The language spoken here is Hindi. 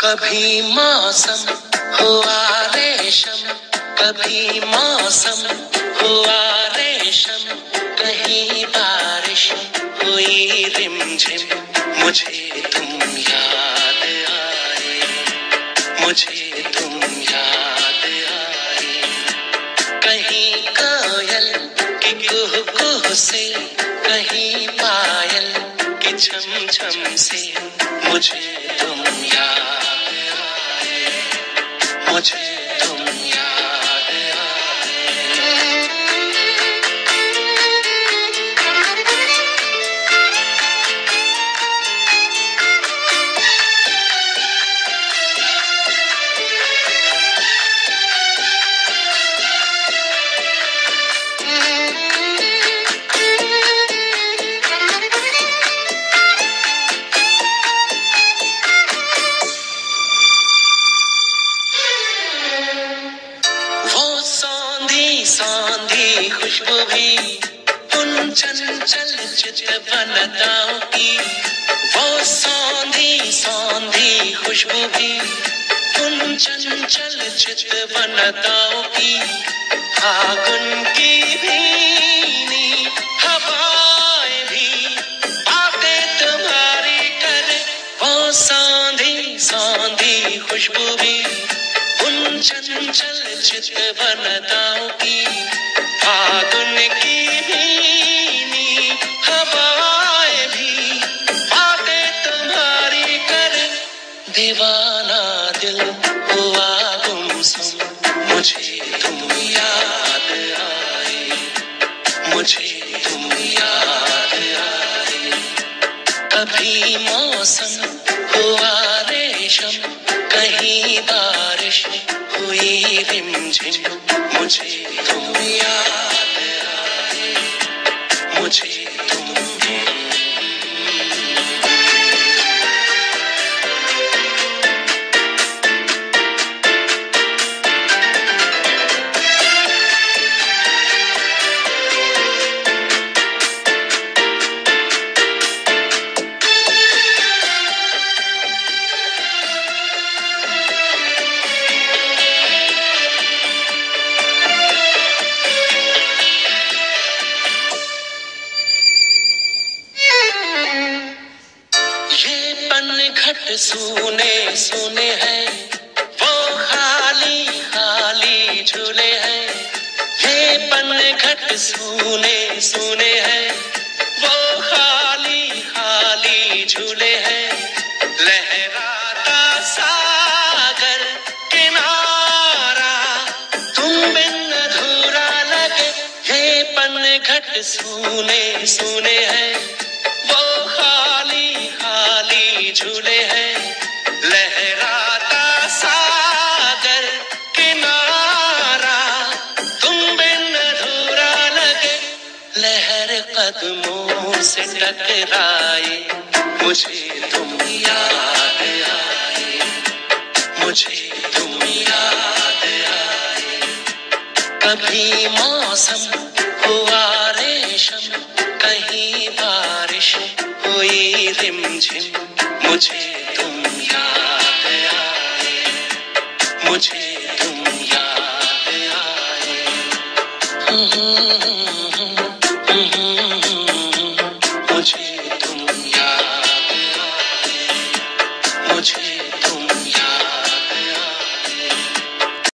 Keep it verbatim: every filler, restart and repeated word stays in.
कभी मौसम हुआ रेशम, कभी मौसम हुआ रेशम, कहीं बारिश हुई रिमझिम। मुझे तुम याद आए, मुझे तुम याद आए। कहीं कोयल की कुहू कुहू से, कहीं पायल की छम छम से, मुझे तुम याद आए, मुझे तुम याद आए। सौंधी खुशबू भी उन चंचल चितवनताओं की, वो सौंधी सौंधी खुशबू भी उन चंचल चितवनताओं की। फागुन की भीनी हवाएं भी बातें तुम्हारी करे, वो सौंधी सौंधी खुशबू भी उन चंचल चितवनताओं की। फागुन की भीनी हवाएं भी बातें तुम्हारी करे, दीवाना दिल हुआ गुमसुम। मुझे तुम याद आए, मुझे तुम याद आए। कभी मौसम हुआ रेशम, कहीं बारिश हुई रिमझिम। मुझे तुम याद आए, मुझे तुम घट सूने सूने हैं, वो खाली खाली झूले हैं। ये पनघट सूने सूने हैं, वो खाली खाली झूले हैं। लहराता सागर किनारा तुम बिन अधूरा लगे, ये पनघट सूने सूने हैं, वो खाली खाली झूले हैं। लहराता सागर किनारा तुम बिन अधूरा लगे, लहर कदमों से टकराए, मुझे तुम याद आए, मुझे तुम याद आए। कभी मौसम हुआ रेशम, कहीं बारिश हुई रिमझिम। मुझे तुम याद आए, मुझे तुम याद आए। मुझे तुम याद आए, मुझे